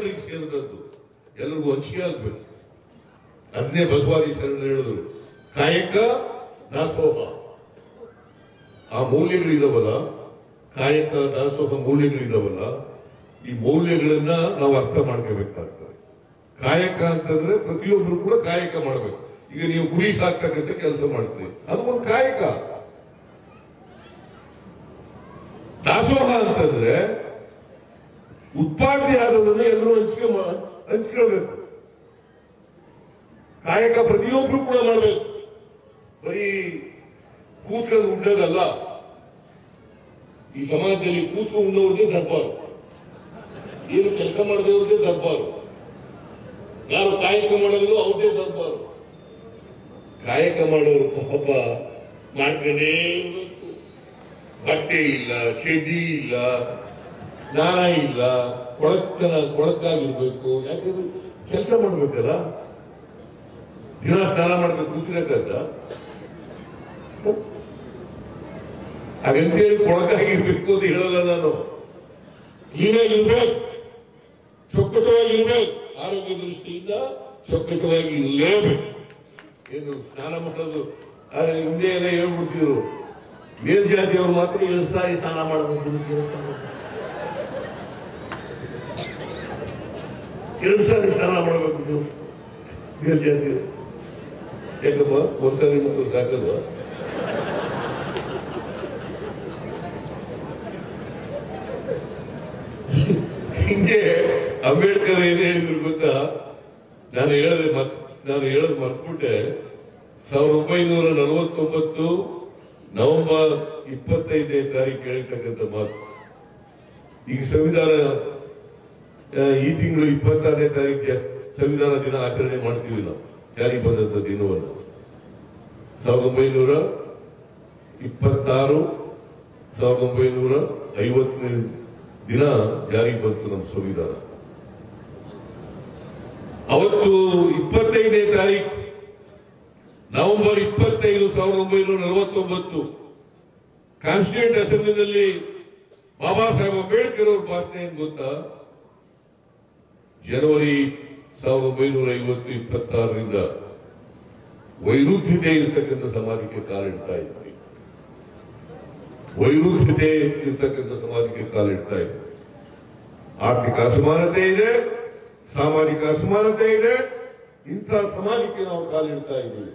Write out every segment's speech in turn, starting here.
ಜನರಿಗೆ ಸೇರಿದದ್ದು, ಎಲ್ಲರಿಗೂ ಹಂಚಿಕೆ ಆಗ್ಬೇಕು. ಅದನ್ನೇ ಬಸವಾದಿ ಶರಣರು ಹೇಳಿದ್ರು, ಕಾಯಕ ದಾಸೋಹ. ಆ ಮೌಲ್ಯಗಳಿದಾವಲ್ಲ, ಕಾಯಕ ದಾಸೋಹ ಮೌಲ್ಯಗಳಿದಾವಲ್ಲ, ಈ ಮೌಲ್ಯಗಳನ್ನ ನಾವು ಅರ್ಥ ಮಾಡ್ಕೋಬೇಕಾಗ್ತದೆ. ಕಾಯಕ ಅಂತಂದ್ರೆ ಪ್ರತಿಯೊಬ್ಬರು ಕೂಡ ಕಾಯಕ ಮಾಡಬೇಕು. ಈಗ ನೀವು ಕುರಿ ಸಾಕ್ತಕ್ಕಂಥ ಕೆಲಸ ಮಾಡ್ತೀವಿ, ಅದು ಒಂದು ಕಾಯಕ. ದಾಸೋಹ ಅಂತಂದ್ರೆ ಉತ್ಪಾದನೆ ಆದದನ್ನು ಎಲ್ಲರೂ ಹಂಚ್ಕೊಳ್ಬೇಕು. ಕಾಯಕ ಪ್ರತಿಯೊಬ್ರು ಕೂಡ ಮಾಡಬೇಕು. ಬರೀ ಕೂತ್ಕೊಂಡು ಉಂಡೋದಲ್ಲ. ಈ ಸಮಾಜದಲ್ಲಿ ಕೂತ್ಕೊಂಡು ಉಣ್ಣೋರ್ದೇ ದರ್ಬಾರು, ಏನು ಕೆಲಸ ಮಾಡದವ್ರದೇ ದರ್ಬಾರು, ಯಾರು ಕಾಯಕ ಮಾಡೋದಿಲ್ಲ ಅವ್ರದೇ ದರ್ಬಾರು. ಕಾಯಕ ಮಾಡೋರು ಪಾಪ ಮಾಡ್ಕೊಂಡೇ ಇರಬೇಕು. ಬಟ್ಟೆ ಇಲ್ಲ, ಚಡ್ಡಿ ಇಲ್ಲ, ಸ್ನಾನ ಇಲ್ಲ, ಕೊಳಕಾಗಿರ್ಬೇಕು. ಯಾಕಂದ್ರೆ ಕೆಲಸ ಮಾಡ್ಬೇಕಲ್ಲ, ದಿನ ಸ್ನಾನ ಮಾಡ್ಬೇಕು, ಕೂತಿರಕ್ಕಂತ. ಹಾಗಂತೇಳಿ ಕೊಳಕಾಗಿರ್ಬೇಕು ಅಂತ ಹೇಳಲ್ಲ ನಾನು. ಕ್ಲೀನಾಗಿರ್ಬೇಕು, ಚೊಕ್ಕಟವಾಗಿರ್ಬೇಕು, ಆರೋಗ್ಯ ದೃಷ್ಟಿಯಿಂದ ಚೊಕ್ಕಟವಾಗಿ ಇರಲೇಬೇಕು. ಏನು ಸ್ನಾನ ಮಾಡೋದು ಹಿಂದೆ ಎಲ್ಲ ಹೇಳ್ಬಿಡ್ತಿದ್ರು, ಮೇಲ್ಜಾತಿಯವರು ಮಾತ್ರ 2 ಸಾರಿ ಸ್ನಾನ ಮಾಡಬೇಕು, 2 ಸಾರಿ ಸ್ನಾನ ಮಾಡಬೇಕು ಮೇಲ್ಜಾತಿಯವರು. ಯಾಕಪ್ಪ 1 ಸಾರಿ ಮತ್ತು ಸಾಕಲ್ವಾ? ಹಿಂಗೆ ಅಂಬೇಡ್ಕರ್ ಏನ್ ಹೇಳಿದ್ರು ಗೊತ್ತಾ? ನಾನು ಹೇಳೋದು ಮರ್ತ್ಬಿಟ್ಟೆ. 1949 ನವೆಂಬರ್ 25ನೇ ತಾರೀಕು ಹೇಳ್ತಕ್ಕಂಥ ಮಾತು. ಈಗ ಸಂವಿಧಾನ ಈ ತಿಂಗಳು 26ನೇ ತಾರೀಕು ಸಂವಿಧಾನ ದಿನ ಆಚರಣೆ ಮಾಡ್ತೀವಿ ನಾವು, ಜಾರಿ ಬಂದಂತ ದಿನವನ್ನು. 1926 1950ನೇ ದಿನ ಜಾರಿಗೆ ಬಂತು ನಮ್ಮ ಸಂವಿಧಾನ. ಅವತ್ತು 25ನೇ ತಾರೀಕು ನವೆಂಬರ್ 25, 1949 ಕಾನ್ಸ್ಟಿಟ್ಯೂಂಟ್ ಅಸೆಂಬ್ಲಿನಲ್ಲಿ ಬಾಬಾ ಸಾಹೇಬ್ ಅಂಬೇಡ್ಕರ್ ಅವ್ರ ಭಾಷಣ ಏನ್ ಗೊತ್ತಾ? ಜನವರಿ 1950 26ರಿಂದ ವೈರುಧ್ಯತೆ ಇರ್ತಕ್ಕಂಥ ಸಮಾಜಕ್ಕೆ ಕಾಲಿಡ್ತಾ ಇದ್ವಿ. ವೈರುಧ್ಯತೆ ಇರ್ತಕ್ಕಂಥ ಸಮಾಜಕ್ಕೆ ಕಾಲಿಡ್ತಾ ಇದ್ವಿ. ಆರ್ಥಿಕ ಅಸಮಾನತೆ ಇದೆ, ಸಾಮಾಜಿಕ ಅಸಮಾನತೆ ಇದೆ. ಇಂಥ ಸಮಾಜಕ್ಕೆ ನಾವು ಕಾಲಿಡ್ತಾ ಇದ್ದೀವಿ.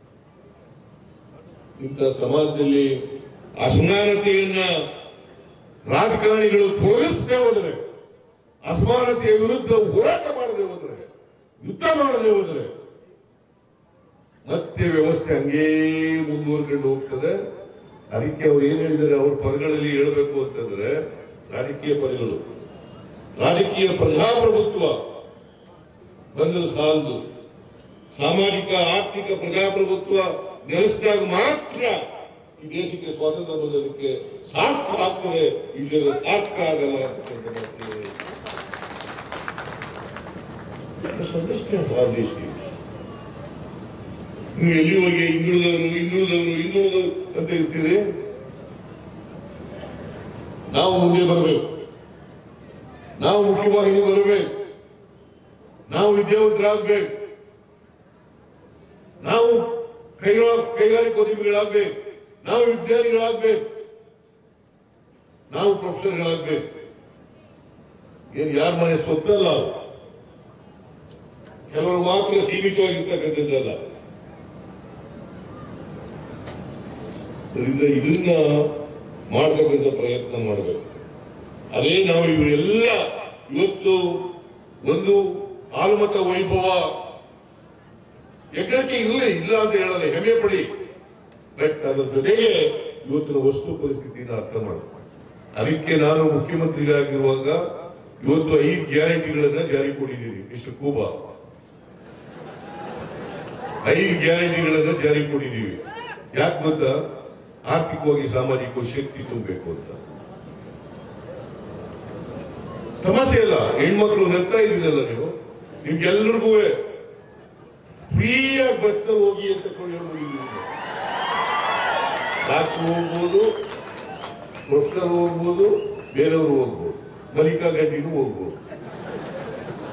ಇಂಥ ಸಮಾಜದಲ್ಲಿ ಅಸಮಾನತೆಯನ್ನ ರಾಜಕಾರಣಿಗಳು ತೋರಿಸದೆ ಹೋದರೆ, ಅಸಮಾನತೆಯ ವಿರುದ್ಧ ಹೋರಾಟ ಮಾಡದೆ ಹೋದರೆ, ಯುದ್ಧ ಮಾಡದೆ ಹೋದರೆ ಮತ್ತೆ ವ್ಯವಸ್ಥೆ ಹಂಗೇ ಮುಂದುವರ್ಕೊಂಡು ಹೋಗ್ತದೆ. ಅದಕ್ಕೆ ಅವ್ರು ಏನ್ ಹೇಳಿದ್ದಾರೆ, ಅವ್ರ ಪದಗಳಲ್ಲಿ ಹೇಳಬೇಕು ಅಂತಂದ್ರೆ, ರಾಜಕೀಯ ಪದಗಳು, ರಾಜಕೀಯ ಪ್ರಜಾಪ್ರಭುತ್ವ ಬಂದರೆ ಸಾಲದು. ಸಾಮಾಜಿಕ ಆರ್ಥಿಕ ಪ್ರಜಾಪ್ರಭುತ್ವ ನೆಲೆಸಿದಾಗ ಮಾತ್ರ ಈ ದೇಶಕ್ಕೆ ಸ್ವಾತಂತ್ರ್ಯ ಬರೋದಕ್ಕೆ ಸಾರ್ಥಕ ಆಗ್ತದೆ, ಇದೆಲ್ಲ ಸಾರ್ಥಕ ಆಗಲ್ಲ ಅಂತಕ್ಕಂಥ ನೀವು ಎಲ್ಲಿವರೆಗೆ ಹಿಂದುಳಿದವರು ಅಂತ ಇರ್ತೀರಿ? ನಾವು ಮುಂದೆ ಬರಬೇಕು, ನಾವು ಮುಖ್ಯವಾಹಿನಿ ಬರಬೇಕು, ನಾವು ವಿದ್ಯಾವಂತರಾಗಬೇಕು, ನಾವು ಕೈಗಾರಿಕೋದ್ಯಮಿಗಳಾಗಬೇಕು, ನಾವು ವಿಜ್ಞಾನಿಗಳಾಗಬೇಕು, ನಾವು ಪ್ರೊಫೆಸರ್ಗಳಾಗಬೇಕು. ಏನು ಯಾರ ಮನೆ ಸ್ವತ್ತಲ್ಲ, ಕೆಲವರು ಮಾತ್ರ ಸೀಮಿತವಾಗಿರ್ತಕ್ಕಂಥದ್ದಲ್ಲ. ಅದರಿಂದ ಇದನ್ನ ಮಾಡತಕ್ಕಂಥ ಪ್ರಯತ್ನ ಮಾಡಬೇಕು. ಅದೇ ನಾವು ಇವರೆಲ್ಲ ಇವತ್ತು ಒಂದು ಆಲಮತ ವೈಭವ ಯಜ್ಞಕ್ಕೆ ಇಲ್ಲ ಅಂತ ಹೇಳಲ್ಲ, ಹೆಮ್ಮೆ ಪಡಿ. ಬಟ್ ಅದರ ಜೊತೆಗೆ ಇವತ್ತಿನ ವಸ್ತು ಪರಿಸ್ಥಿತಿಯನ್ನು ಅರ್ಥ ಮಾಡಬೇಕು. ಅದಕ್ಕೆ ನಾನು ಮುಖ್ಯಮಂತ್ರಿಗಳಾಗಿರುವಾಗ ಇವತ್ತು 5 ಗ್ಯಾರಂಟಿಗಳನ್ನ ಜಾರಿ ಕೊಟ್ಟಿದ್ದೀನಿ. ಎಷ್ಟು ಕೂಬ 5 ಗ್ಯಾರಂಟಿಗಳನ್ನ ಜಾರಿ ಕೊಟ್ಟಿದ್ದೀವಿ. ಯಾಕೆ ಗೊತ್ತಾ? ಆರ್ಥಿಕವಾಗಿ ಸಾಮಾಜಿಕವಾಗಿ ಶಕ್ತಿ ತುಂಬಬೇಕು ಅಂತ. ಸಮಸ್ಯೆ ಇಲ್ಲ, ಹೆಣ್ಮಕ್ಳು ನಗ್ತಾ ಇದ್ದೀರಲ್ಲ ನೀವು, ನಿಮ್ಗೆಲ್ಲರಿಗೂ ಫ್ರೀಯಾಗಿ ಬಸ್ನಲ್ಲಿ ಹೋಗಿ ಅಂತ ಹೇಳ್ಬಿಟ್ಟಿದ್ದೀವಿ. ಡಾಕ್ಟರ್ ಹೋಗ್ಬೋದು, ಪ್ರೊಫೆಸರ್ ಹೋಗ್ಬೋದು, ಬೇರೆಯವರು ಹೋಗ್ಬೋದು, ಮಲ್ಲಿಕಾ ಗಾಂಧಿನೂ ಹೋಗ್ಬೋದು.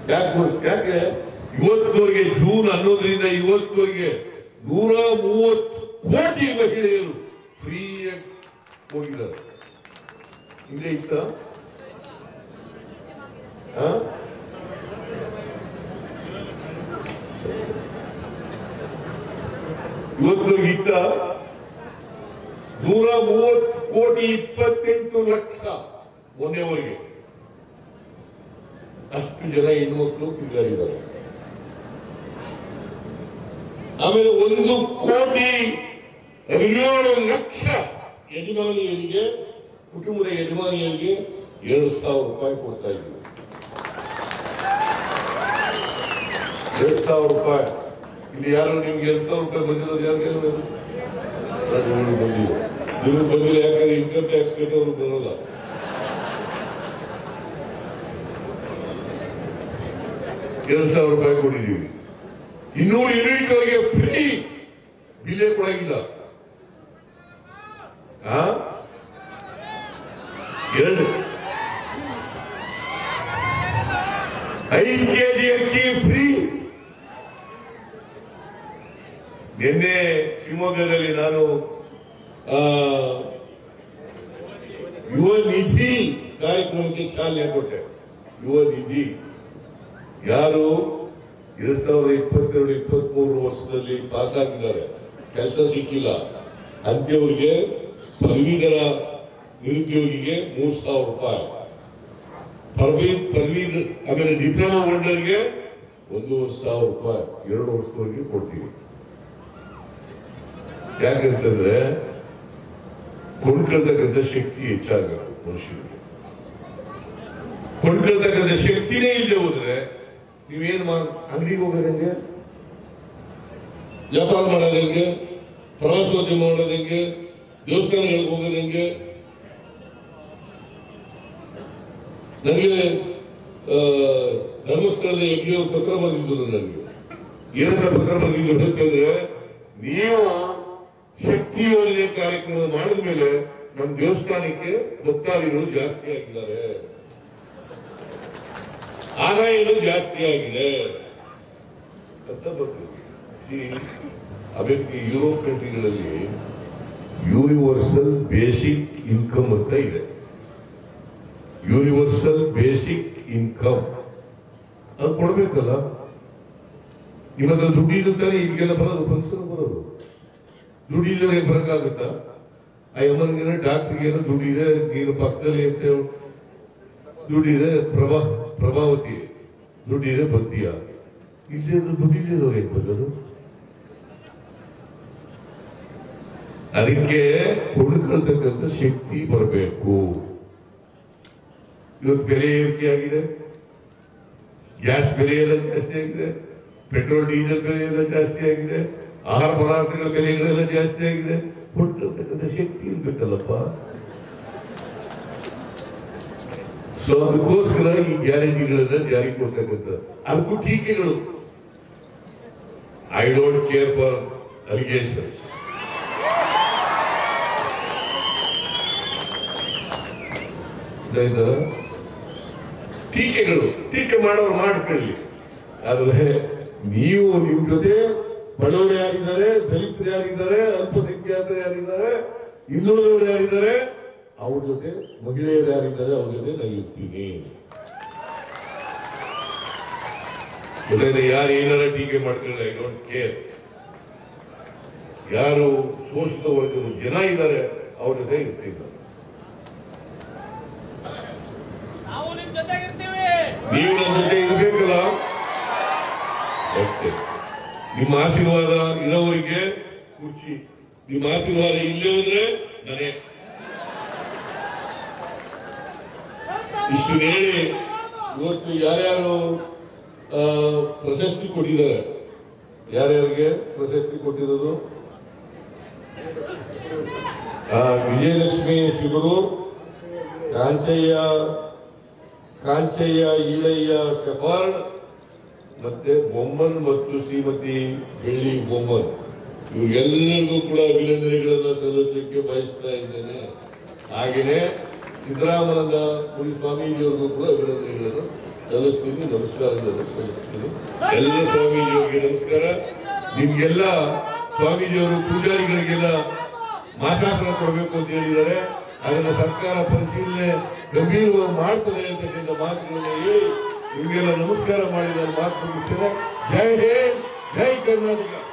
ಯಾಕೆ ಇವತ್ತಿನವರೆಗೆ ಜೂನ್ 11ರಿಂದ ಇವತ್ತಿನವರೆಗೆ 130 ಕೋಟಿ ಮಹಿಳೆಯರು ಫ್ರೀಯಾಗಿ ಹೋಗಿದ್ದಾರೆ. ಹಿಂದೆ ಇತ್ತ ಇವತ್ತಿನವರೆಗೆ ಇತ್ತ 130 ಕೋಟಿ 28 ಲಕ್ಷ ಮೊನ್ನೆವರೆಗೆ ಅಷ್ಟು ಜನ ಹೆಣ್ಮಕ್ಳು ತಿರುಗಾಡಿದ್ದಾರೆ. ಆಮೇಲೆ 1 ಕೋಟಿ 17 ಲಕ್ಷ ಯಜಮಾನಿಯರಿಗೆ, ಕುಟುಂಬದ ಯಜಮಾನಿಯರಿಗೆ 2,000 ರೂಪಾಯಿ ಕೊಡ್ತಾ ಇದ್ದೀವಿ. 2,000 ರೂಪಾಯಿ. ಇಲ್ಲಿ ಯಾರು ನಿಮ್ಗೆ 2,000 ರೂಪಾಯಿ ಬಂದಿರೋದು? ಯಾರಿಗೆ ಬಂದಿಲ್ಲ? ನಿಮಗೆ ಬಂದಿಲ್ಲ. ಯಾಕಂದ್ರೆ ಇನ್ಕಮ್ ಟ್ಯಾಕ್ಸ್ ಕಟ್ಟೋರು ಬರೋಲ್ಲ. ₹2,000 ಕೊಟ್ಟಿದ್ದೀವಿ. 200 ಯೂನಿಟ್ವರೆಗೆ ಫ್ರೀ, ಬಿಲ್ಲೇ ಕೊಡಂಗಿಲ್ಲ. 5 ಕೆಜಿ ಅಕ್ಕಿ ಫ್ರೀ. ನಿನ್ನೆ ಶಿವಮೊಗ್ಗದಲ್ಲಿ ನಾನು ಯುವ ನಿಧಿ ಕಾರ್ಯಕ್ರಮಕ್ಕೆ ಚಾಲನೆ ಕೊಟ್ಟೆ. ಯುವ ನಿಧಿ ಯಾರು 2022-23 ವರ್ಷದಲ್ಲಿ ಪಾಸ್ ಆಗಿದ್ದಾರೆ, ಕೆಲಸ ಸಿಕ್ಕಿಲ್ಲ ಅಂತವರಿಗೆ, ಪದವೀಧರ ನಿರುದ್ಯೋಗಿಗೆ 3,000 ರೂಪಾಯಿ, ಪದವೀಧರ ಆಮೇಲೆ ಡಿಪ್ಲೊಮಾ ಹೋಲ್ಡರ್ಗೆ 1,500 ರೂಪಾಯಿ 2 ವರ್ಷದವರೆಗೆ ಕೊಡ್ತೀವಿ. ಯಾಕಂತಂದ್ರೆ ಕೊಂಡ್ಕೊಳ್ತಕ್ಕಂಥ ಶಕ್ತಿ ಹೆಚ್ಚಾಗಬೇಕು ಮನುಷ್ಯನಿಗೆ. ಕೊಂಡ್ಕೊಳ್ತಕ್ಕಂಥ ಶಕ್ತಿನೇ ಇಲ್ಲದೆ ಹೋದ್ರೆ ನೀವೇನ್ ಅಂಗಡಿಗೆ ಹೋಗೋದಂಗೆ, ವ್ಯಾಪಾರ ಮಾಡೋದಂಗೆ, ಪ್ರವಾಸೋದ್ಯಮ ಮಾಡೋದಂಗೆ, ದೇವಸ್ಥಾನಗಳಿಗೆ ಹೋಗೋದಂಗೆ. ನನಗೆ ಧರ್ಮಸ್ಥಳದ ಎಗ್ಗಿಯವರು ಪತ್ರ ಬರೆದಿದ್ದರು. ನನಗೆ ಏನಂತ ಪತ್ರ ಬರೆದಿದ್ರು ಅಂತಂದ್ರೆ, ನೀವು ಶಕ್ತಿ ಯೋಜನೆ ಕಾರ್ಯಕ್ರಮ ಮಾಡಿದ ಮೇಲೆ ನಮ್ಮ ದೇವಸ್ಥಾನಕ್ಕೆ ಭಕ್ತಾದಿಗಳು ಜಾಸ್ತಿ ಆಗಿದ್ದಾರೆ, ಆದಾಯಗಳು ಜಾಸ್ತಿ ಆಗಿದೆ ಅಂತ ಬರ್ತದೆ. ಅದಕ್ಕೆ ಯುರೋಪ್ ಕಂಟ್ರಿಗಳಲ್ಲಿ ಯೂನಿವರ್ಸಲ್ ಬೇಸಿಕ್ ಇನ್ಕಮ್ ಅಂತ ಇದೆ. ಯೂನಿವರ್ಸಲ್ ಬೇಸಿಕ್ ಇನ್ಕಮ್ ಅದು ಕೊಡ್ಬೇಕಲ್ಲ. ಇವಾಗ ದುಡ್ಡಿದ್ದು ತಾನೇ ಈಗೆಲ್ಲ ಬರೋದು, ಫಂಕ್ಷನ್ ಬರೋದು. ದುಡ್ಡಿಲ್ಲವರೆಗೆ ಬರೋಕ್ಕಾಗುತ್ತಾ? ಆ ಅಮ್ಮನಿಗೆ ಡಾಕ್ಟರ್ಗೇನೋ ದುಡ್ಡಿದೆ, ನೀನು ಪಕ್ಕದಲ್ಲಿ ಅಂತ ದುಡ್ಡಿದೆ, ಪ್ರಭಾವತಿ ದುಡ್ಡಿದೆ ಬರ್ತೀಯ. ಇಲ್ಲದ ದುಡ್ಡಿಲ್ಲದವ್ರು ಹೇಗೆ ಬಂದರು? ಅದಕ್ಕೆ ಕೊಂಡ್ಕೊಳ್ತಕ್ಕಂಥ ಶಕ್ತಿ ಬರಬೇಕು. ಇವತ್ತು ಬೆಲೆ ಏರಿಕೆ ಆಗಿದೆ, ಗ್ಯಾಸ್ ಬೆಲೆ ಎಲ್ಲ ಜಾಸ್ತಿ ಆಗಿದೆ, ಪೆಟ್ರೋಲ್ ಡೀಸೆಲ್ ಬೆಲೆ ಎಲ್ಲ ಜಾಸ್ತಿ ಆಗಿದೆ, ಆಹಾರ ಪದಾರ್ಥಗಳ ಬೆಲೆಗಳೆಲ್ಲ ಜಾಸ್ತಿ ಆಗಿದೆ. ಕೊಂಡ್ಕೊಳ್ತಕ್ಕಂಥ ಶಕ್ತಿ ಇರ್ಬೇಕಲ್ಲಪ್ಪ. ಸೊ ಅದಕ್ಕೋಸ್ಕರ ಈ ಗ್ಯಾರಂಟಿಗಳನ್ನ ಜಾರಿ ಕೊಡ್ತಕ್ಕಂಥ, ಅದಕ್ಕೂ ಟೀಕೆಗಳು. I don't care for allegations. ಟೀಕೆಗಳು, ಟೀಕೆ ಮಾಡೋರು ಮಾಡ್ಕೊಳ್ಳಿ. ಆದ್ರೆ ನೀವು ನಿಮ್ ಜೊತೆ ಬಡವರು ಯಾರಿದ್ದಾರೆ, ದಲಿತರು ಯಾರಿದ್ದಾರೆ, ಅಲ್ಪಸಂಖ್ಯಾತರು ಯಾರಿದ್ದಾರೆ, ಹಿಂದುಳಿದವರು ಯಾರಿದ್ದಾರೆ, ಅವ್ರ ಜೊತೆ ಮಹಿಳೆಯರು ಯಾರಿದ್ದಾರೆ ಅವ್ರ ಜೊತೆ ನಾನು ಇರ್ತೀನಿ. ಯಾರು ಏನಾರ ಟೀಕೆ ಮಾಡ್ಕೊಳ್ಳಿ, ಐ ಡೋಂಟ್ ಕೇರ್. ಯಾರು ಶೋಷಿತ ವರ್ಗದ ಜನ ಇದ್ದಾರೆ ಅವ್ರ ಜೊತೆ ಇರ್ತೀನಿ. ನೀವು ನಮ್ಮ ಜೊತೆ ಇರ್ಬೇಕಲ್ಲ. ಅಷ್ಟೇ. ನಿಮ್ಮ ಆಶೀರ್ವಾದ ಇರೋವರಿಗೆ ಕುರ್ಚಿ, ನಿಮ್ಮ ಆಶೀರ್ವಾದ ಇಲ್ಲೇ ಹೋದ್ರೆ ನಾನೇ. ಇಷ್ಟು ಹೇಳಿ ಇವತ್ತು ಯಾರ್ಯಾರು ಪ್ರಶಸ್ತಿ ಕೊಟ್ಟಿದ್ದಾರೆ, ಯಾರ್ಯಾರಿಗೆ ಪ್ರಶಸ್ತಿ ಕೊಟ್ಟಿರೋದು? ವಿಜಯಲಕ್ಷ್ಮಿ ಶಿಬರೂರ್, ಕಾಂಚಯ್ಯ ಈಳಯ್ಯ ಶಫಾರ್ಡ್, ಮತ್ತೆ ಬೊಮ್ಮನ್ ಮತ್ತು ಶ್ರೀಮತಿ ಬೆಳ್ಳಿ ಬೊಮ್ಮನ್, ಇವ್ರಿಗೆಲ್ಲರಿಗೂ ಕೂಡ ಅಭಿನಂದನೆಗಳನ್ನ ಸಲ್ಲಿಸಲಿಕ್ಕೆ ಬಯಸ್ತಾ ಇದ್ದೇನೆ. ಹಾಗೆಯೇ ಸಿದ್ದರಾಮಾನಂದ ಪುರಿ ಸ್ವಾಮೀಜಿಯವರಿಗೂ ಕೂಡ ಅಭಿನಂದನೆಗಳನ್ನು ಸಲ್ಲಿಸ್ತೀನಿ. ನಮಸ್ಕಾರಗಳನ್ನು ಸಲ್ಲಿಸ್ತೀನಿ. ಎಲ್ಲ ಸ್ವಾಮೀಜಿಯವರಿಗೆ ನಮಸ್ಕಾರ. ನಿಮ್ಗೆಲ್ಲ ಸ್ವಾಮೀಜಿಯವರು ಪೂಜಾರಿಗಳಿಗೆಲ್ಲ ಮಾಸಾಸನ ಕೊಡಬೇಕು ಅಂತ ಹೇಳಿದ್ದಾರೆ. ಅದನ್ನ ಸರ್ಕಾರ ಪರಿಶೀಲನೆ ಗಂಭೀರವಾಗಿ ಮಾಡ್ತದೆ ಅಂತಕ್ಕಂಥ ಮಾತುಗಳನ್ನ ಹೇಳಿ ನಿಮಗೆಲ್ಲ ನಮಸ್ಕಾರ ಮಾಡಿ ನಾನು ಮಾತು ಮುಗಿಸ್ತೇನೆ. ಜೈ ಹಿಂದ್, ಜೈ ಕರ್ನಾಟಕ.